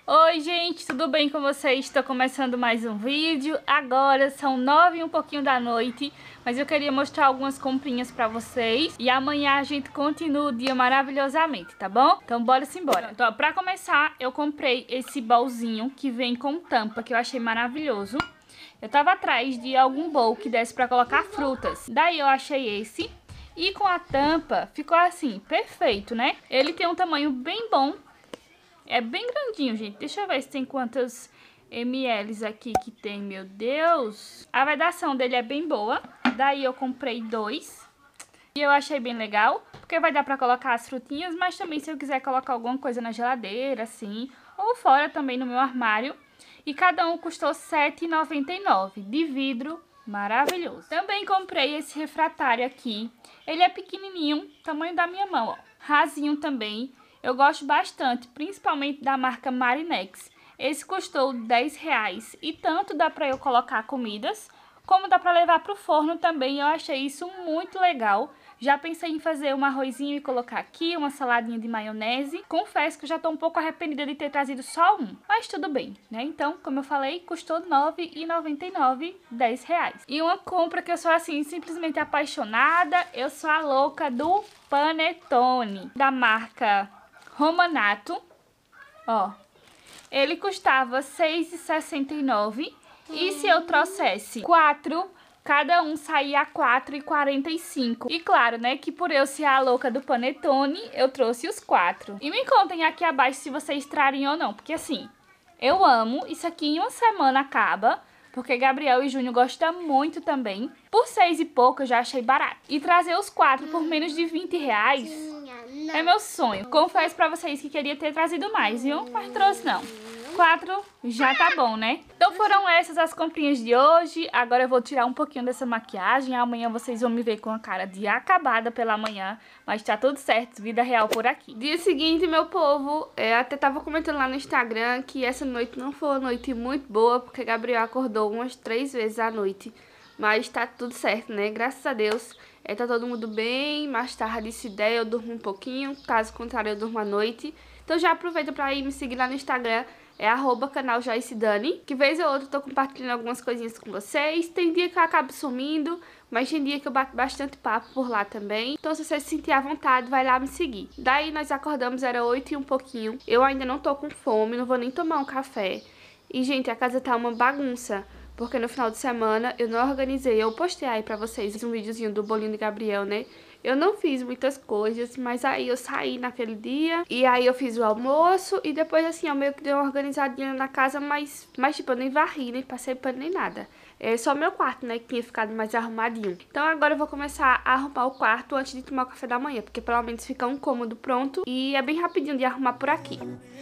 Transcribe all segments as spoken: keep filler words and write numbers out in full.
Oi gente, tudo bem com vocês? Estou começando mais um vídeo. Agora são nove e um pouquinho da noite, mas eu queria mostrar algumas comprinhas pra vocês. E amanhã a gente continua o dia maravilhosamente, tá bom? Então bora simbora. Então, pra começar, eu comprei esse bolzinho que vem com tampa, que eu achei maravilhoso. Eu tava atrás de algum bowl que desse pra colocar frutas. Daí eu achei esse. E com a tampa ficou assim, perfeito, né? Ele tem um tamanho bem bom. É bem grandinho, gente. Deixa eu ver se tem quantos ml aqui que tem, meu Deus. A vedação dele é bem boa. Daí eu comprei dois. E eu achei bem legal, porque vai dar pra colocar as frutinhas, mas também se eu quiser colocar alguma coisa na geladeira, assim, ou fora também no meu armário. E cada um custou sete reais e noventa e nove centavos, de vidro, maravilhoso. Também comprei esse refratário aqui. Ele é pequenininho, tamanho da minha mão, ó. Rasinho também. Eu gosto bastante, principalmente da marca Marinex. Esse custou dez reais e tanto dá pra eu colocar comidas, como dá pra levar pro forno também. Eu achei isso muito legal. Já pensei em fazer um arrozinho e colocar aqui, uma saladinha de maionese. Confesso que eu já tô um pouco arrependida de ter trazido só um, mas tudo bem, né? Então, como eu falei, custou nove reais e noventa e nove centavos, dez reais. E uma compra que eu sou assim, simplesmente apaixonada, eu sou a louca do Panetone, da marca Romanato, ó, ele custava seis reais e sessenta e nove centavos e se eu trouxesse quatro, cada um saía quatro reais e quarenta e cinco centavos. E claro, né, que por eu ser a louca do Panetone, eu trouxe os quatro. E me contem aqui abaixo se vocês trarem ou não, porque assim, eu amo, isso aqui em uma semana acaba, porque Gabriel e Júnior gostam muito também. Por seis e pouco eu já achei barato. E trazer os quatro por menos de vinte reais é meu sonho. Confesso pra vocês que queria ter trazido mais, viu? Mas trouxe não. Quatro já tá bom, né? Então foram essas as comprinhas de hoje. Agora eu vou tirar um pouquinho dessa maquiagem. Amanhã vocês vão me ver com a cara de acabada pela manhã. Mas tá tudo certo, vida real por aqui. Dia seguinte, meu povo, é, até tava comentando lá no Instagram que essa noite não foi uma noite muito boa, porque Gabriel acordou umas três vezes à noite. Mas tá tudo certo, né? Graças a Deus. É, tá todo mundo bem. Mais tarde, se der, eu durmo um pouquinho. Caso contrário, eu durmo à noite. Então já aproveita pra ir me seguir lá no Instagram. É arroba canal Joyce Dani, que vez ou outra eu tô compartilhando algumas coisinhas com vocês. Tem dia que eu acabo sumindo, mas tem dia que eu bato bastante papo por lá também. Então se você se sentir à vontade, vai lá me seguir. Daí nós acordamos, era oito e um pouquinho. Eu ainda não tô com fome, não vou nem tomar um café. E gente, a casa tá uma bagunça, porque no final de semana eu não organizei. Eu postei aí pra vocês um videozinho do bolinho de Gabriel, né? Eu não fiz muitas coisas, mas aí eu saí naquele dia e aí eu fiz o almoço e depois assim eu meio que dei uma organizadinha na casa, mas, mas tipo, eu nem varri, nem passei pano, nem nada. É só meu quarto, né, que tinha ficado mais arrumadinho. Então agora eu vou começar a arrumar o quarto antes de tomar o café da manhã, porque pelo menos fica um cômodo pronto e é bem rapidinho de arrumar por aqui.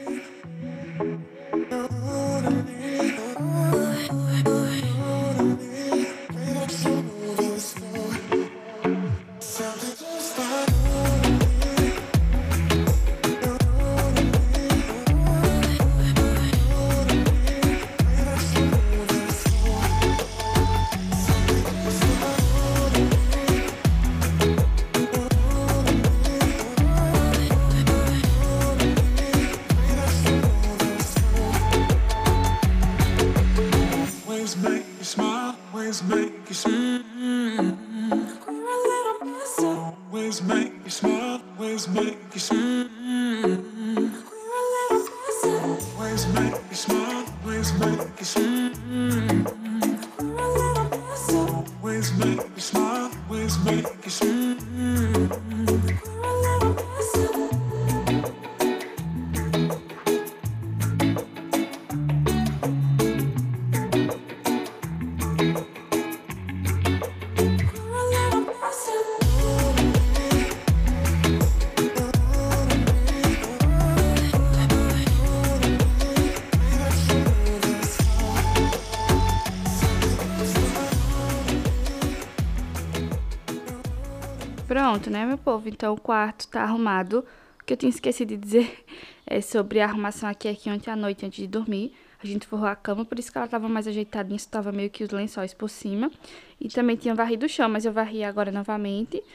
Pronto, né, meu povo? Então o quarto tá arrumado. O que eu tinha esquecido de dizer é sobre a arrumação aqui, aqui ontem à noite, antes de dormir. A gente forrou a cama, por isso que ela tava mais ajeitadinha, só tava meio que os lençóis por cima. E também tinha varrido o chão, mas eu varri agora novamente.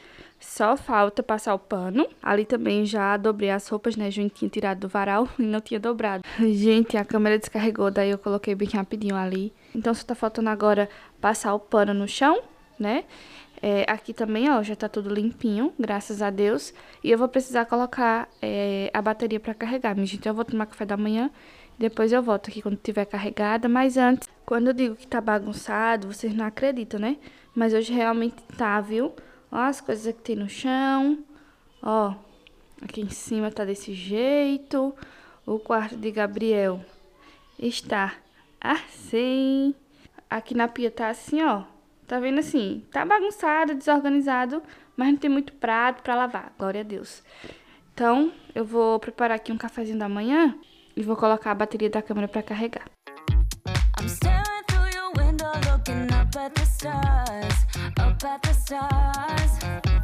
Só falta passar o pano. Ali também já dobrei as roupas, né? Júnior tinha tirado do varal e não tinha dobrado. Gente, a câmera descarregou, daí eu coloquei bem rapidinho ali. Então só tá faltando agora passar o pano no chão, né? É, aqui também, ó, já tá tudo limpinho, graças a Deus. E eu vou precisar colocar é, a bateria pra carregar, minha gente. Eu vou tomar café da manhã, depois eu volto aqui quando tiver carregada. Mas antes, quando eu digo que tá bagunçado, vocês não acreditam, né? Mas hoje realmente tá, viu? Ó as coisas que tem no chão. Ó, aqui em cima tá desse jeito. O quarto de Gabriel está assim. Aqui na pia tá assim, ó. Tá vendo assim? Tá bagunçado, desorganizado, mas não tem muito prato pra lavar. Glória a Deus. Então, eu vou preparar aqui um cafezinho da manhã e vou colocar a bateria da câmera pra carregar. I'm staring through your window, looking up at the stars, up at the stars.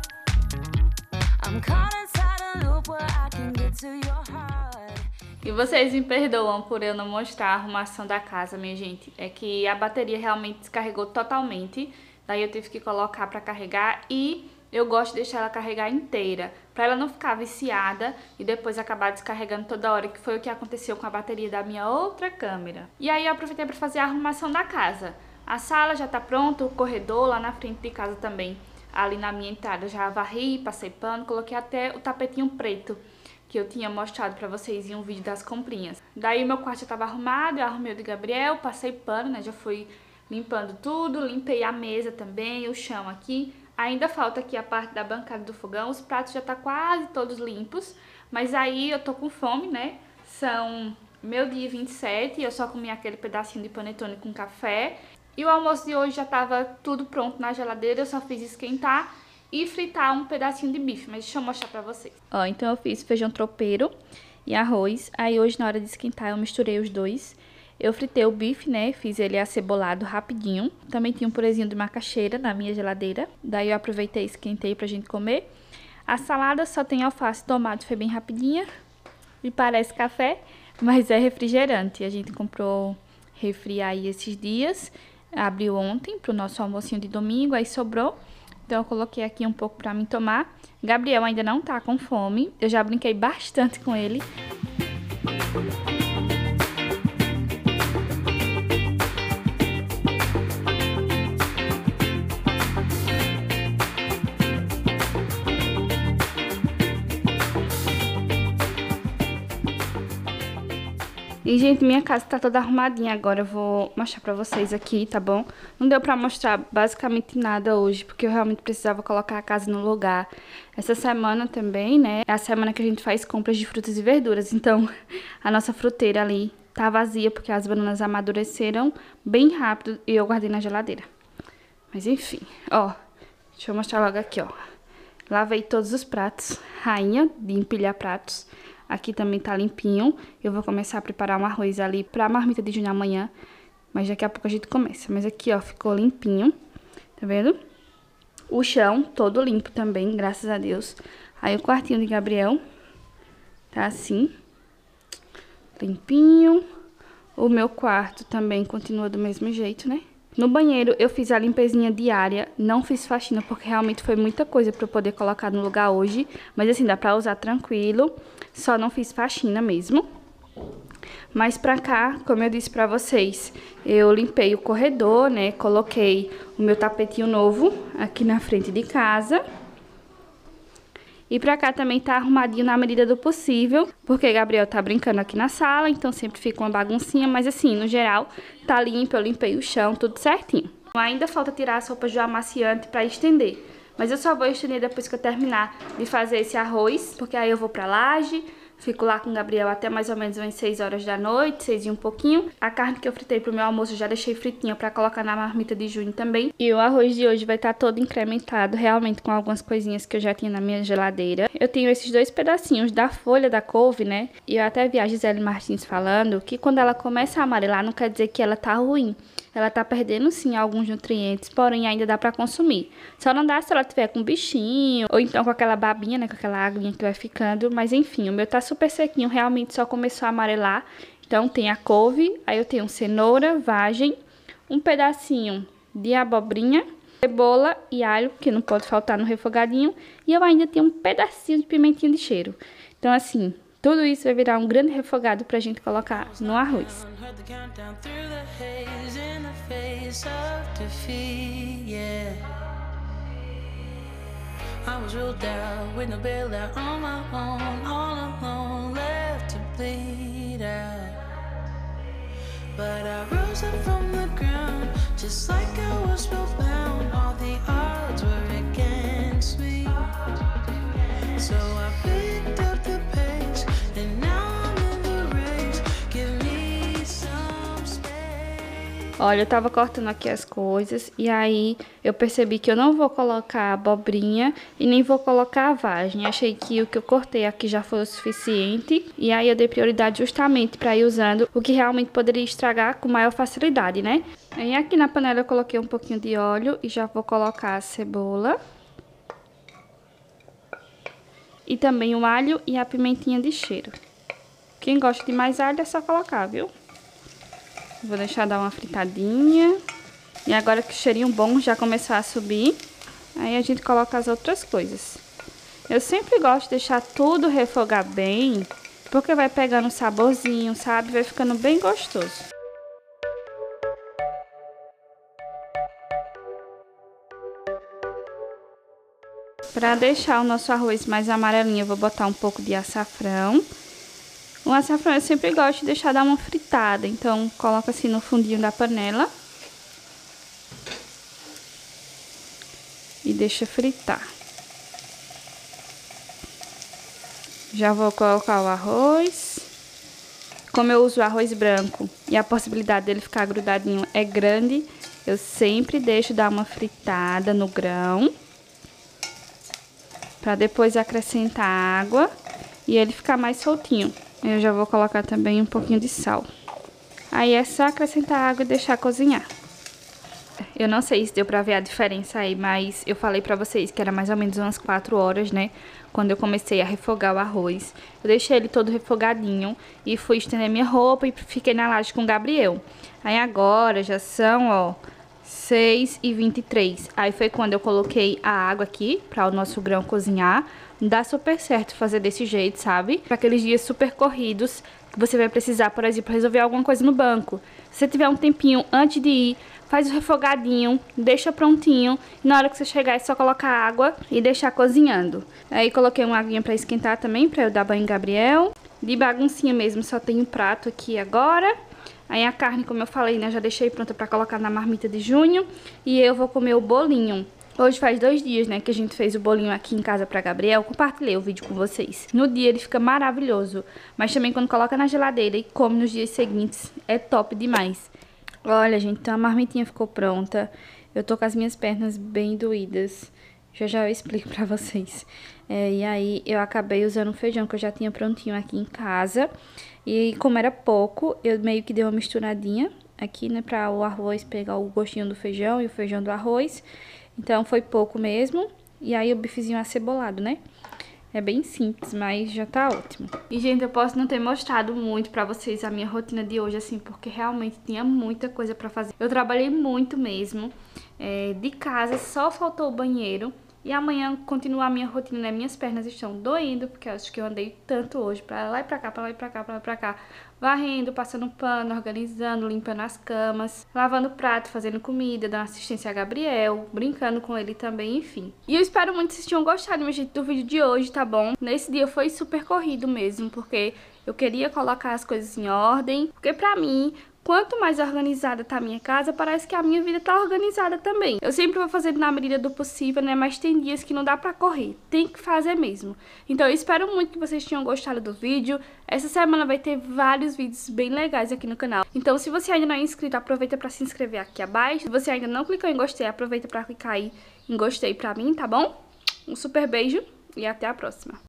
I'm caught inside a loop where I can get to your heart. E vocês me perdoam por eu não mostrar a arrumação da casa, minha gente. É que a bateria realmente descarregou totalmente. Daí eu tive que colocar pra carregar e eu gosto de deixar ela carregar inteira, pra ela não ficar viciada e depois acabar descarregando toda hora, que foi o que aconteceu com a bateria da minha outra câmera. E aí eu aproveitei pra fazer a arrumação da casa. A sala já tá pronta, o corredor lá na frente de casa também. Ali na minha entrada já varri, passei pano, coloquei até o tapetinho preto que eu tinha mostrado pra vocês em um vídeo das comprinhas. Daí o meu quarto já tava arrumado, eu arrumei o de Gabriel, passei pano, né, já fui limpando tudo, limpei a mesa também, o chão aqui. Ainda falta aqui a parte da bancada do fogão, os pratos já tá quase todos limpos, mas aí eu tô com fome, né, são meu dia vinte e sete e eu só comi aquele pedacinho de panetone com café. E o almoço de hoje já tava tudo pronto na geladeira, eu só fiz esquentar e fritar um pedacinho de bife, mas deixa eu mostrar pra vocês. Ó, então eu fiz feijão tropeiro e arroz. Aí hoje na hora de esquentar eu misturei os dois. Eu fritei o bife, né, fiz ele acebolado rapidinho. Também tinha um purezinho de macaxeira na minha geladeira. Daí eu aproveitei e esquentei pra gente comer. A salada só tem alface e tomate, foi bem rapidinha. E parece café, mas é refrigerante. A gente comprou refri aí esses dias. Abriu ontem pro nosso almocinho de domingo, aí sobrou. Então eu coloquei aqui um pouco pra mim tomar. Gabriel ainda não tá com fome. Eu já brinquei bastante com ele. E, gente, minha casa tá toda arrumadinha agora, eu vou mostrar pra vocês aqui, tá bom? Não deu pra mostrar basicamente nada hoje, porque eu realmente precisava colocar a casa no lugar. Essa semana também, né, é a semana que a gente faz compras de frutas e verduras, então a nossa fruteira ali tá vazia, porque as bananas amadureceram bem rápido e eu guardei na geladeira. Mas enfim, ó, deixa eu mostrar logo aqui, ó. Lavei todos os pratos, rainha de empilhar pratos. Aqui também tá limpinho. Eu vou começar a preparar um arroz ali pra marmita de Júnior amanhã. Mas daqui a pouco a gente começa. Mas aqui, ó, ficou limpinho. Tá vendo? O chão todo limpo também, graças a Deus. Aí o quartinho de Gabriel tá assim. Limpinho. O meu quarto também continua do mesmo jeito, né? No banheiro eu fiz a limpezinha diária, não fiz faxina porque realmente foi muita coisa pra eu poder colocar no lugar hoje. Mas assim, dá pra usar tranquilo, só não fiz faxina mesmo. Mas pra cá, como eu disse pra vocês, eu limpei o corredor, né, coloquei o meu tapetinho novo aqui na frente de casa. E pra cá também tá arrumadinho na medida do possível, porque Gabriel tá brincando aqui na sala, então sempre fica uma baguncinha, mas assim, no geral, tá limpo, eu limpei o chão, tudo certinho. Ainda falta tirar as roupas do amaciante pra estender, mas eu só vou estender depois que eu terminar de fazer esse arroz, porque aí eu vou pra laje, fico lá com o Gabriel até mais ou menos umas seis horas da noite, seis e um pouquinho. A carne que eu fritei pro meu almoço eu já deixei fritinha pra colocar na marmita de junho também. E o arroz de hoje vai estar todo incrementado, realmente com algumas coisinhas que eu já tinha na minha geladeira. Eu tenho esses dois pedacinhos da folha da couve, né? E eu até vi a Gisele Martins falando que quando ela começa a amarelar não quer dizer que ela tá ruim. Ela tá perdendo sim alguns nutrientes, porém ainda dá pra consumir. Só não dá se ela tiver com bichinho, ou então com aquela babinha, né, com aquela aguinha que vai ficando. Mas enfim, o meu tá super sequinho, realmente só começou a amarelar. Então tem a couve, aí eu tenho cenoura, vagem, um pedacinho de abobrinha Cebola e alho, que não pode faltar no refogadinho. E eu ainda tenho um pedacinho de pimentinha de cheiro. Então, assim, tudo isso vai virar um grande refogado pra gente colocar no arroz. But I rose up from the ground, just like I was spellbound. All the odds were against me, so I picked up the pace, and now I'm in the race. Give me some space. Olha, eu tava cortando aqui as coisas, e aí eu percebi que eu não vou colocar abobrinha e nem vou colocar a vagem. Achei que o que eu cortei aqui já foi o suficiente, e aí eu dei prioridade justamente para ir usando o que realmente poderia estragar com maior facilidade, né? Aí aqui na panela eu coloquei um pouquinho de óleo e já vou colocar a cebola. E também o alho e a pimentinha de cheiro. Quem gosta de mais alho é só colocar, viu? Vou deixar dar uma fritadinha. E agora que o cheirinho bom já começou a subir, aí a gente coloca as outras coisas. Eu sempre gosto de deixar tudo refogar bem, porque vai pegando um saborzinho, sabe? Vai ficando bem gostoso. Para deixar o nosso arroz mais amarelinho, eu vou botar um pouco de açafrão. O açafrão eu sempre gosto de deixar dar uma fritada, então coloca assim no fundinho da panela. E deixa fritar. Já vou colocar o arroz. Como eu uso arroz branco e a possibilidade dele ficar grudadinho é grande, eu sempre deixo dar uma fritada no grão, para depois acrescentar água e ele ficar mais soltinho. Eu já vou colocar também um pouquinho de sal. Aí é só acrescentar água e deixar cozinhar. Eu não sei se deu pra ver a diferença aí, mas eu falei pra vocês que era mais ou menos umas quatro horas, né? Quando eu comecei a refogar o arroz. Eu deixei ele todo refogadinho e fui estender minha roupa e fiquei na laje com o Gabriel. Aí agora já são, ó, seis e vinte e três. Aí foi quando eu coloquei a água aqui pra o nosso grão cozinhar. Dá super certo fazer desse jeito, sabe? Pra aqueles dias super corridos que você vai precisar, por exemplo, resolver alguma coisa no banco. Se você tiver um tempinho antes de ir, faz o refogadinho, deixa prontinho. E na hora que você chegar é só colocar água e deixar cozinhando. Aí coloquei uma aguinha pra esquentar também, pra eu dar banho em Gabriel. De baguncinha mesmo, só tem um prato aqui agora. Aí a carne, como eu falei, né, já deixei pronta pra colocar na marmita de junho. E eu vou comer o bolinho. Hoje faz dois dias, né, que a gente fez o bolinho aqui em casa pra Gabriel. Compartilhei o vídeo com vocês. No dia ele fica maravilhoso, mas também quando coloca na geladeira e come nos dias seguintes, é top demais. Olha, gente, então a marmitinha ficou pronta. Eu tô com as minhas pernas bem doídas. Já já eu explico pra vocês. É, e aí eu acabei usando o feijão que eu já tinha prontinho aqui em casa. E como era pouco, eu meio que dei uma misturadinha aqui, né, pra o arroz pegar o gostinho do feijão e o feijão do arroz. Então foi pouco mesmo. E aí o bifezinho acebolado, né? É bem simples, mas já tá ótimo. E, gente, eu posso não ter mostrado muito pra vocês a minha rotina de hoje, assim, porque realmente tinha muita coisa pra fazer. Eu trabalhei muito mesmo. É, de casa só faltou o banheiro. E amanhã continua a minha rotina, né? Minhas pernas estão doendo, porque eu acho que eu andei tanto hoje, pra lá e pra cá, pra lá e pra cá, pra lá e pra cá. Varrendo, passando pano, organizando, limpando as camas, lavando prato, fazendo comida, dando assistência a Gabriel, brincando com ele também, enfim. E eu espero muito que vocês tenham gostado, minha gente, do vídeo de hoje, tá bom? Nesse dia foi super corrido mesmo, porque eu queria colocar as coisas em ordem, porque pra mim, quanto mais organizada tá a minha casa, parece que a minha vida tá organizada também. Eu sempre vou fazendo na medida do possível, né? Mas tem dias que não dá pra correr. Tem que fazer mesmo. Então eu espero muito que vocês tenham gostado do vídeo. Essa semana vai ter vários vídeos bem legais aqui no canal. Então se você ainda não é inscrito, aproveita pra se inscrever aqui abaixo. Se você ainda não clicou em gostei, aproveita pra clicar aí em gostei pra mim, tá bom? Um super beijo e até a próxima.